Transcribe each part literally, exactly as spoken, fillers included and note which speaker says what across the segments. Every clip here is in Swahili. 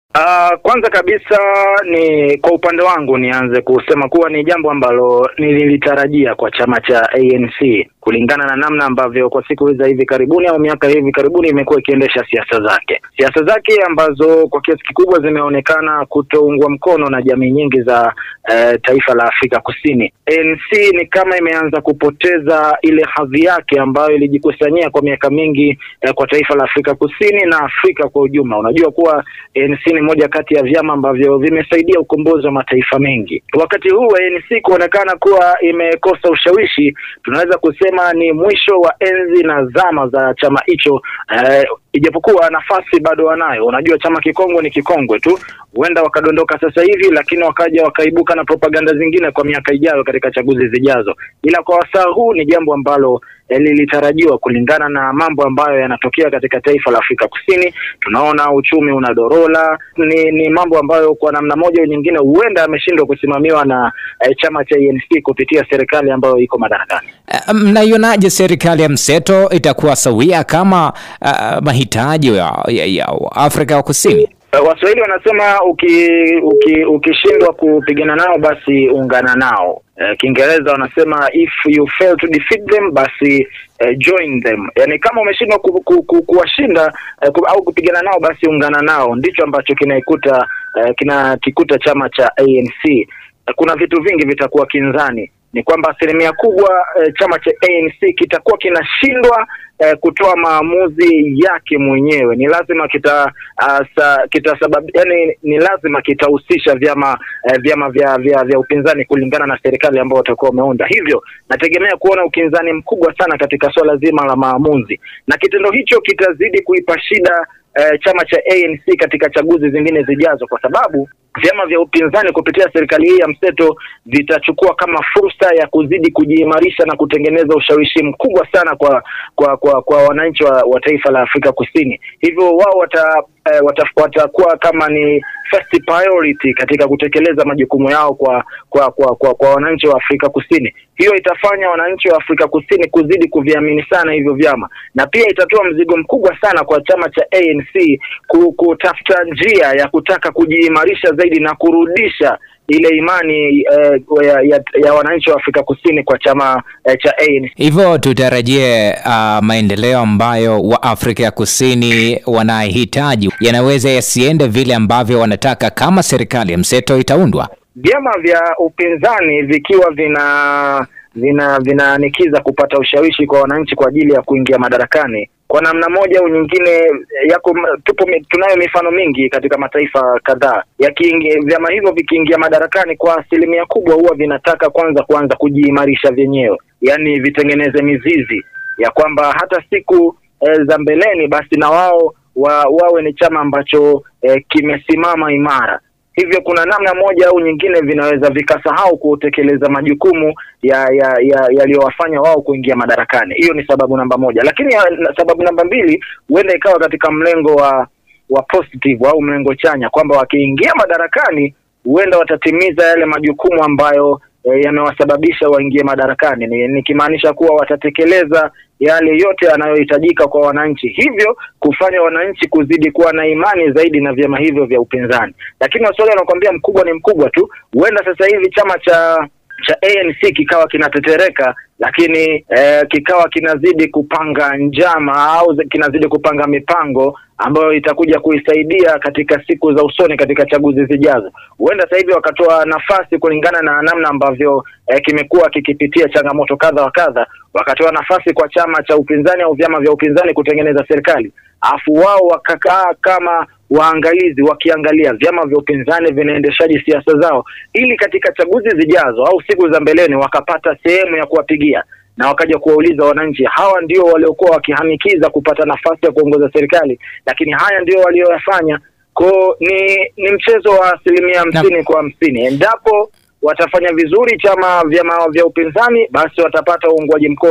Speaker 1: Uh, kwanza kabisa ni kwa upande wangu nianze kusema kuwa ni jambo ambalo nililitarajia kwa chama cha A N C kulingana na namna ambavyo kwa siku hizi hivi karibuni au miaka hivi karibuni imekuwa ikiendesha siasa zake. Siasa zake ambazo kwa kiasi kikubwa zimeonekana kutoungwa mkono na jamii nyingi za eh, taifa la Afrika Kusini. A N C ni kama imeanza kupoteza ile hadhi yake ambayo ilijikusanyia kwa miaka mingi eh, kwa taifa la Afrika Kusini na Afrika kwa ujumla. Unajua kuwa A N C ni moja kati ya vyama ambavyo vimesaidia ukombozi wa mataifa mengi. Wakati huu A N C kuonekana kuwa imekosa ushawishi, tunaweza kusema ni mwisho wa enzi na zama za chama hicho, eh, ijapokuwa nafasi bado wanayo. Unajua chama kikongwe ni kikongwe tu, huenda wakadondoka sasa hivi lakini wakaja wakaibuka na propaganda zingine kwa miaka ijayo katika chaguzi zijazo. Ila kwa wasaa huu ni jambo ambalo eh, lilitarajiwa kulingana na mambo ambayo yanatokea katika taifa la Afrika Kusini. Tunaona uchumi unadorola, ni, ni mambo ambayo kwa namna moja au nyingine huenda ameshindwa kusimamiwa na eh, chama cha A N C kupitia serikali ambayo iko madarakani.
Speaker 2: Mnaionaje serikali ya mseto itakuwa sawia kama uh, mahitaji ya, ya, ya Afrika ya Kusini?
Speaker 1: Waswahili wanasema uki, uki, ukishindwa kupigana nao basi ungana nao. Uh, Kiingereza wanasema if you fail to defeat them basi uh, join them. Yani kama umeshindwa ku, ku, ku, kuwashinda uh, ku, au kupigana nao basi ungana nao. Ndicho ambacho kinaikuta uh, kinakikuta chama cha A N C. Uh, kuna vitu vingi vitakuwa kinzani. Ni kwamba asilimia kubwa e, chama cha A N C kitakuwa kinashindwa e, kutoa maamuzi yake mwenyewe. Ni lazima kita uh, kita sababu yani ni lazima kitahusisha vyama e, vyama vya, vya vya upinzani kulingana na serikali ambayo watakuwa wameunda. Hivyo nategemea kuona ukinzani mkubwa sana katika swala zima la maamuzi, na kitendo hicho kitazidi kuipa shida Uh, chama cha A N C katika chaguzi zingine zijazo, kwa sababu vyama vya upinzani kupitia serikali hii ya mseto vitachukua kama fursa ya kuzidi kujiimarisha na kutengeneza ushawishi mkubwa sana kwa kwa kwa, kwa wananchi wa, wa taifa la Afrika Kusini. Hivyo wao wata uh, watakuwa kama ni first priority katika kutekeleza majukumu yao kwa kwa kwa kwa, kwa wananchi wa Afrika Kusini. Hiyo itafanya wananchi wa Afrika Kusini kuzidi kuviamini sana hivyo vyama, na pia itatoa mzigo mkubwa sana kwa chama cha A N C kutafuta njia ya kutaka kujiimarisha zaidi na kurudisha ile imani uh, ya, ya, ya wananchi wa Afrika Kusini kwa chama uh, cha A N C.
Speaker 2: Hivyo tutarajie uh, maendeleo ambayo wa Afrika ya Kusini wanahitaji yanaweza yasiende vile ambavyo wanataka kama serikali ya mseto itaundwa.
Speaker 1: Vyama vya upinzani vikiwa vina vina vinaanikiza kupata ushawishi kwa wananchi kwa ajili ya kuingia madarakani, kwa namna moja au nyingine yako tupo tunayo mifano mingi katika mataifa kadhaa. Yakiingia vyama hivyo vikiingia madarakani, kwa asilimia kubwa huwa vinataka kwanza kuanza kujiimarisha vyenyewe, yani vitengeneze mizizi ya kwamba hata siku e, za mbeleni basi na wao wa, wawe ni chama ambacho e, kimesimama imara. Hivyo kuna namna moja au nyingine vinaweza vikasahau kutekeleza majukumu ya ya ya yaliyowafanya wao kuingia madarakani. Hiyo ni sababu namba moja. Lakini ya, sababu namba mbili huenda ikawa katika mlengo wa wa positive au mlengo chanya, kwamba wakiingia madarakani huenda watatimiza yale majukumu ambayo e, yamewasababisha waingie madarakani. Ni nikimaanisha kuwa watatekeleza yale yote yanayohitajika kwa wananchi, hivyo kufanya wananchi kuzidi kuwa na imani zaidi na vyama hivyo vya upinzani. Lakini waswali wanakuambia mkubwa ni mkubwa tu. Huenda sasa hivi chama cha cha A N C kikawa kinatetereka, lakini eh, kikawa kinazidi kupanga njama au kinazidi kupanga mipango ambayo itakuja kuisaidia katika siku za usoni katika chaguzi zijazo. Huenda sasa hivi wakatoa nafasi kulingana na namna ambavyo eh, kimekuwa kikipitia changamoto kadha wa kadha, wakatoa nafasi kwa chama cha upinzani au vyama vya upinzani kutengeneza serikali, afu wao wakakaa kama waangalizi wakiangalia vyama vya upinzani vinaendeshaji siasa zao, ili katika chaguzi zijazo au siku za mbeleni wakapata sehemu ya kuwapigia na wakaja kuwauliza wananchi, hawa ndio waliokuwa wakihamikiza kupata nafasi ya kuongoza serikali, lakini haya ndio walioyafanya. Kwa ni ni mchezo wa asilimia hamsini kwa hamsini. Endapo watafanya vizuri chama vyama vya upinzani, basi watapata uungwaji mkono,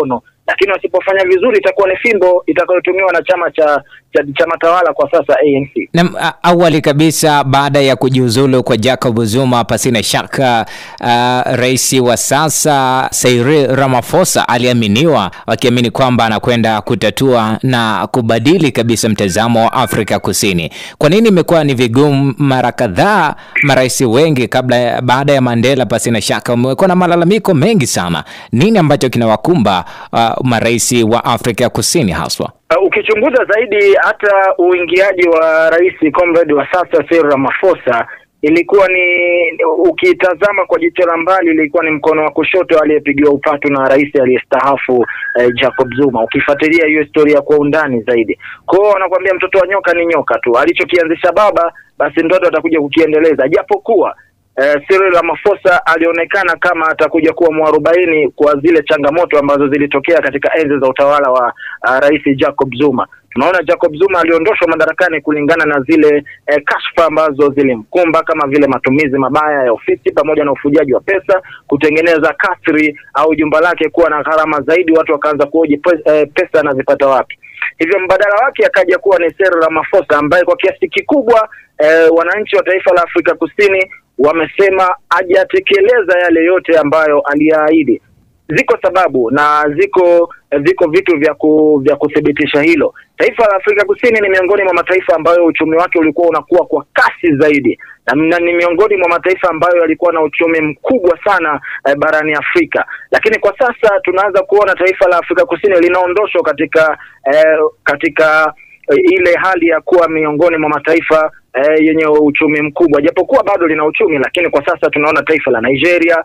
Speaker 1: lakini wasipofanya vizuri itakuwa ni fimbo itakayotumiwa na chama cha cha chama tawala kwa sasa A N C.
Speaker 2: Na awali kabisa, baada ya kujiuzulu kwa Jacob Zuma, pasina shaka uh, rais wa sasa Cyril Ramaphosa aliaminiwa, wakiamini kwamba anakwenda kutatua na kubadili kabisa mtazamo wa Afrika Kusini. Kwa nini imekuwa ni vigumu mara kadhaa? Marais wengi kabla baada ya Mandela pasina shaka wamekuwa na malalamiko mengi sana. Nini ambacho kinawakumba uh, marais wa Afrika Kusini haswa?
Speaker 1: Uh, ukichunguza zaidi hata uingiaji wa rais comrade wa sasa Cyril Ramaphosa ilikuwa ni, ukitazama kwa jicho la mbali, ilikuwa ni mkono wa kushoto aliyepigiwa upatu na rais aliyestaafu eh, Jacob Zuma. Ukifuatilia hiyo historia kwa undani zaidi, kwa hiyo wanakuambia mtoto wa nyoka ni nyoka tu, alichokianzisha baba basi ndoto atakuja kukiendeleza. Japokuwa eh, Cyril Ramaphosa alionekana kama atakuja kuwa mwarobaini kwa zile changamoto ambazo zilitokea katika enzi za utawala wa uh, rais Jacob Zuma. Tunaona Jacob Zuma aliondoshwa madarakani kulingana na zile eh, kashfa ambazo zilimkumba, kama vile matumizi mabaya ya ofisi pamoja na ufujaji wa pesa, kutengeneza kasri au jumba lake kuwa na gharama zaidi, watu wakaanza kuoji pesa, eh, pesa anazipata wapi. Hivyo mbadala wake akaja kuwa ni Cyril Ramaphosa ambaye kwa kiasi kikubwa eh, wananchi wa taifa la Afrika Kusini wamesema hajatekeleza yale yote ambayo aliyaahidi. Ziko sababu na ziko viko vitu vya ku, vya kuthibitisha hilo. Taifa la Afrika Kusini ni miongoni mwa mataifa ambayo uchumi wake ulikuwa unakuwa kwa kasi zaidi, na ni miongoni mwa mataifa ambayo yalikuwa na uchumi mkubwa sana eh, barani Afrika. Lakini kwa sasa tunaanza kuona taifa la Afrika Kusini linaondoshwa katika eh, katika eh, ile hali ya kuwa miongoni mwa mataifa eh, yenye uchumi mkubwa. Japokuwa bado lina uchumi, lakini kwa sasa tunaona taifa la Nigeria,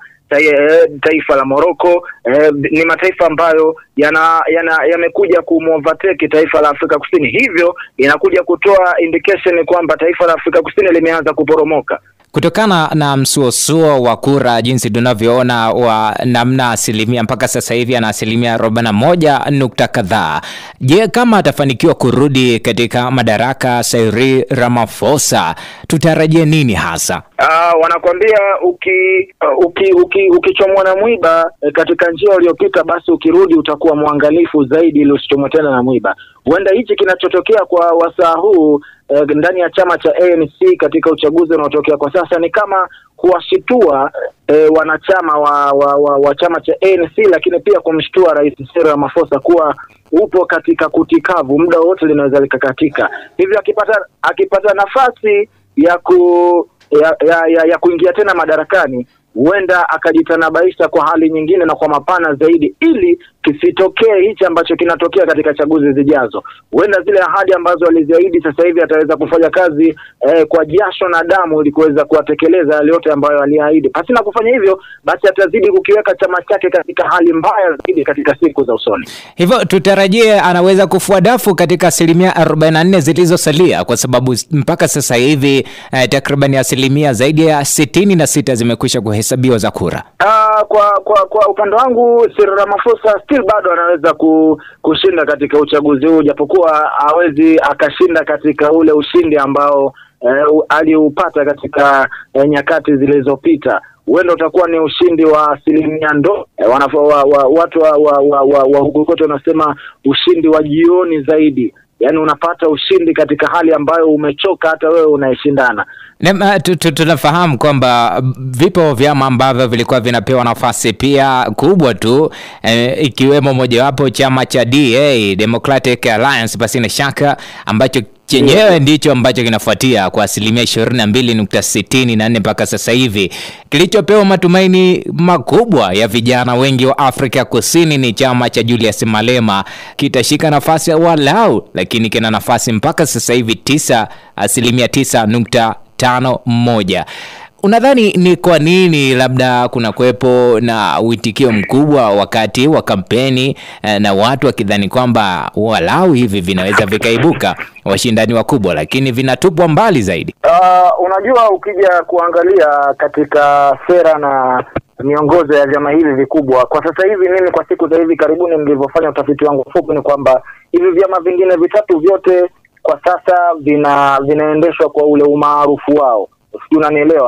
Speaker 1: taifa la Morocco eh, ni mataifa ambayo yana yana yamekuja kumovertake taifa la Afrika Kusini. Hivyo inakuja kutoa indication kwamba taifa la Afrika Kusini limeanza kuporomoka.
Speaker 2: Kutokana na msuosuo wa kura jinsi tunavyoona wa namna asilimia mpaka sasa hivi ana asilimia arobaini na moja nukta kadhaa. Je, kama atafanikiwa kurudi katika madaraka Cyril Ramaphosa, tutarajie nini hasa?
Speaker 1: Ah, wanakuambia uki uki uki ukichomwa na mwiba e, katika njia uliyopita, basi ukirudi utakuwa mwangalifu zaidi ili usichomwe tena na mwiba. Huenda hichi kinachotokea kwa wasaa huu e, ndani ya chama cha A N C katika uchaguzi unaotokea kwa sasa ni kama kuwashitua e, wanachama wa, wa, wa, wa chama cha A N C, lakini pia kumshtua rais Cyril Ramaphosa kuwa upo katika kutikavu, muda wote linaweza likakatika. Hivyo akipata akipata nafasi ya ku ya ya, ya, ya kuingia tena madarakani, huenda akajitanabaisha kwa hali nyingine na kwa mapana zaidi, ili kisitokee hichi ambacho kinatokea katika chaguzi zijazo. Huenda zile ahadi ambazo aliziahidi sasa hivi ataweza kufanya kazi eh, kwa jasho na damu ili kuweza kuwatekeleza yale yote ambayo aliahidi. Basi na kufanya hivyo, basi atazidi kukiweka chama chake katika hali mbaya zaidi katika siku za usoni.
Speaker 2: Hivyo tutarajie anaweza kufua dafu katika asilimia arobaini na nne zilizosalia, kwa sababu mpaka sasa hivi eh, takriban asilimia zaidi ya sitini na sita zimekwisha kuhesabiwa za kura.
Speaker 1: Ah, kwa kwa kwa upande wangu Cyril Ramaphosa still bado anaweza ku, kushinda katika uchaguzi huu, japokuwa hawezi akashinda katika ule ushindi ambao eh, aliupata katika eh, nyakati zilizopita. Huenda utakuwa ni ushindi wa asilimia ndo eh, wanafa, wa, wa, watu wa wa, wa, wa, wa hukokote wanasema ushindi wa jioni zaidi. Yaani unapata ushindi katika hali ambayo umechoka hata wewe unaishindana.
Speaker 2: Na tunafahamu kwamba vipo vyama ambavyo vilikuwa vinapewa nafasi pia kubwa tu, e, ikiwemo mojawapo chama cha D A, Democratic Alliance pasina shaka, ambacho chenyewe ndicho ambacho kinafuatia kwa asilimia ishirini na mbili nukta sitini na nne mpaka sasa hivi. Kilichopewa matumaini makubwa ya vijana wengi wa Afrika Kusini ni chama cha Julius Malema, kitashika nafasi ya walau, lakini kina nafasi mpaka sasa hivi tisa, asilimia tisa nukta tano moja. Unadhani ni kwa nini labda kuna kuwepo na uitikio mkubwa wakati wa kampeni na watu wakidhani kwamba walau hivi vinaweza vikaibuka washindani wakubwa, lakini vinatupwa mbali zaidi?
Speaker 1: Uh, unajua ukija kuangalia katika sera na miongozo ya vyama hivi vikubwa kwa sasa hivi, mimi kwa siku za hivi karibuni nilivyofanya utafiti wangu fupi, ni kwamba hivi vyama vingine vitatu vyote kwa sasa vina vinaendeshwa kwa ule umaarufu wao. Unanielewa?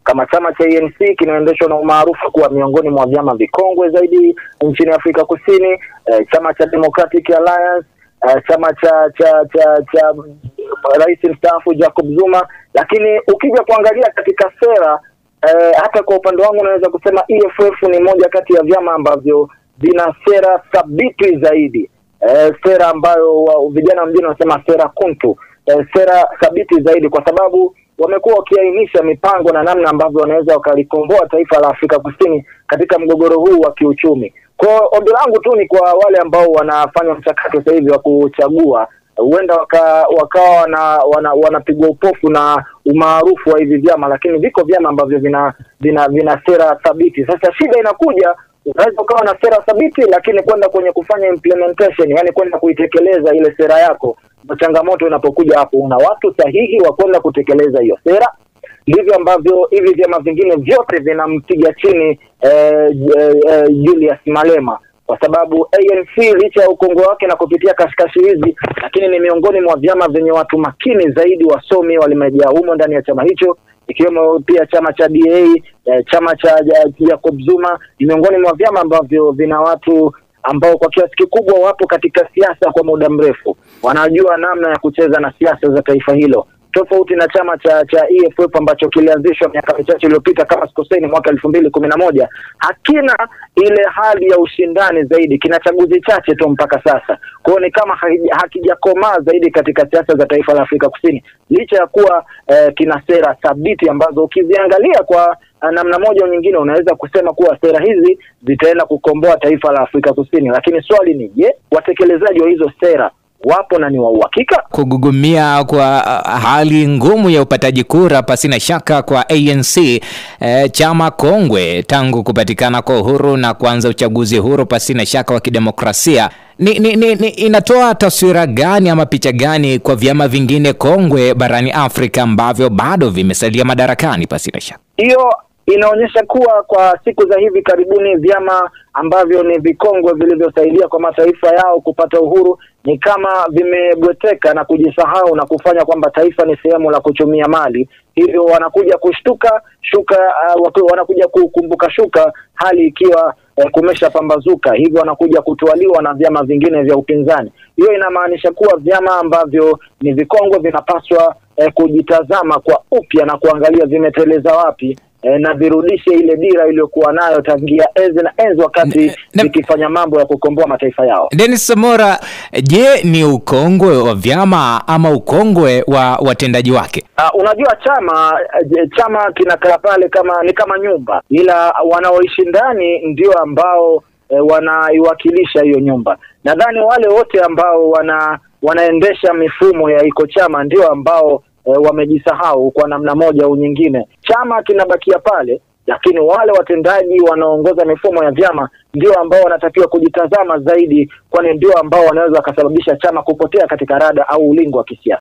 Speaker 1: kama chama cha A N C kinaendeshwa na umaarufu kuwa miongoni mwa vyama vikongwe zaidi nchini Afrika Kusini, eh, chama cha Democratic Alliance, eh, chama cha cha cha, cha Rais mstaafu Jacob Zuma. Lakini ukija kuangalia katika sera, eh, hata kwa upande wangu naweza kusema E F F ni moja kati ya vyama ambavyo vina sera thabiti zaidi, eh, sera ambayo wa, vijana mjini wanasema sera kuntu, eh, sera thabiti zaidi, kwa sababu wamekuwa wakiainisha mipango na namna ambavyo wanaweza wakalikomboa taifa la Afrika Kusini katika mgogoro huu wa kiuchumi. Kwa ombi langu tu ni kwa wale ambao wanafanya mchakato sasa hivi wa kuchagua, huenda waka, wakawa wana, wana, wanapigwa upofu na umaarufu wa hivi vyama, lakini viko vyama ambavyo vina vina, vina sera thabiti. Sasa shida inakuja, unaweza ukawa na sera thabiti lakini kwenda kwenye kufanya implementation, yani kwenda kuitekeleza ile sera yako, changamoto inapokuja hapo. Una watu sahihi wa kwenda kutekeleza hiyo sera? Ndivyo ambavyo hivi vyama vingine vyote vinampiga chini eh, eh, Julius Malema, kwa sababu A N C licha ya ukongo wake na kupitia kashikashi hizi, lakini ni miongoni mwa vyama vyenye watu makini zaidi, wasomi walimejaa humo ndani ya chama hicho, ikiwemo pia chama cha D A, eh, chama cha Jacob Zuma. Ni miongoni mwa vyama ambavyo vina watu ambao kwa kiasi kikubwa wapo katika siasa kwa muda mrefu, wanajua namna ya kucheza na siasa za taifa hilo, tofauti na chama cha cha E F F ambacho kilianzishwa miaka michache iliyopita kama sikosei mwaka elfu mbili kumi na moja. Hakina ile hali ya ushindani zaidi, kina chaguzi chache tu mpaka sasa. Kwa hiyo ni kama hakijakomaa zaidi katika siasa za taifa la Afrika Kusini, licha ya kuwa eh, kina sera thabiti ambazo ukiziangalia kwa namna moja au nyingine unaweza kusema kuwa sera hizi zitaenda kukomboa taifa la Afrika Kusini. Lakini swali ni je, watekelezaji wa hizo sera wapo na ni wa uhakika?
Speaker 2: Kugugumia kwa uh, hali ngumu ya upataji kura pasina shaka kwa A N C, eh, chama kongwe tangu kupatikana kwa uhuru na kuanza uchaguzi huru pasina shaka wa kidemokrasia, ni, ni, ni, ni inatoa taswira gani ama picha gani kwa vyama vingine kongwe barani Afrika ambavyo bado vimesalia madarakani pasina shaka?
Speaker 1: Hiyo inaonyesha kuwa kwa siku za hivi karibuni vyama ambavyo ni vikongwe vilivyosaidia kwa mataifa yao kupata uhuru ni kama vimebweteka na kujisahau na kufanya kwamba taifa ni sehemu la kuchumia mali. Hivyo wanakuja kushtuka shuka, uh, wanakuja kukumbuka shuka hali ikiwa uh, kumesha pambazuka. Hivyo wanakuja kutwaliwa na vyama vingine vya upinzani. Hiyo inamaanisha kuwa vyama ambavyo ni vikongwe vinapaswa uh, kujitazama kwa upya na kuangalia vimeteleza wapi, E, na virudishe ile dira iliyokuwa nayo tangia enzi na enzi wakati vikifanya mambo ya kukomboa mataifa yao.
Speaker 2: Dennis Samora, je, ni ukongwe wa vyama ama ukongwe wa watendaji wake?
Speaker 1: Uh, unajua chama chama kinakaa pale kama ni kama nyumba, ila wanaoishi ndani ndio ambao e, wanaiwakilisha hiyo nyumba. Nadhani wale wote ambao wana wanaendesha mifumo ya iko chama ndio ambao E, wamejisahau kwa namna moja au nyingine. Chama kinabakia pale, lakini wale watendaji wanaongoza mifumo ya vyama ndio ambao wanatakiwa kujitazama zaidi, kwani ndio ambao wanaweza kusababisha chama kupotea katika rada au ulingo wa kisiasa.